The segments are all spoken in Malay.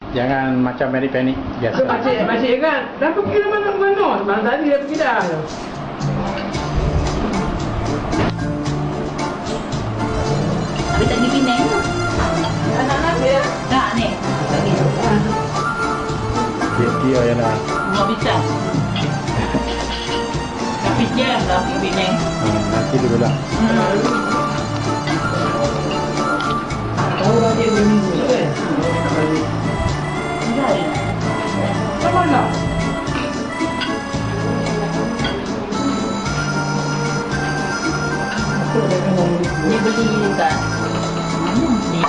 Jangan macam Mary panik biasa. Makcik kan dah pergi mana-mana. Malam tadi dah pergi dah. Habis tak pergi Penang ke? Anak-anak dia. Tak ni. Tak pergi. Dia yang nak. Rumah bintang. Tapi jam lah pergi Penang. Nanti dulu lah. Tahu dah dia berminggu tu kan? Macam mana? Dia beli dekat ni.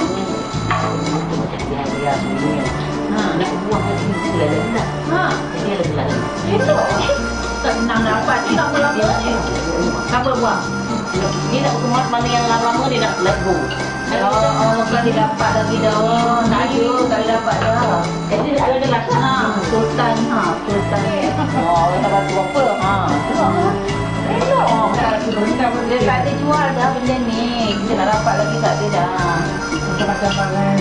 Nak buang lagi pula dah. Jadi ada pula. Elok. Tak senang dapat. Dia nak lama ni. Siapa buang? Dia nak kemas mana yang lama dia nak let go. Bukan dia dapat lagi dah. Tak ada dapat dah. Jadi ada lah. Sultan. Sultan. Orang tak batu apa. Elok. Dia tak ada jual dah benda ni. Kita nak dapat lagi tak ada dah. Macam-macam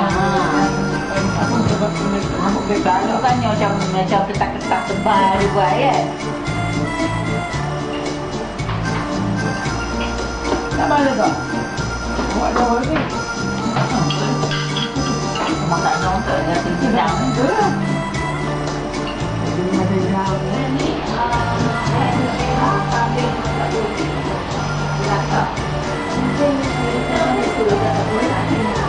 Kalau kan macam ketak-ketak tebal dia buat kan. tak mana tak? Buat dah ni. Masak dong tak ada tinggal. Ini ada jauh ni. Ini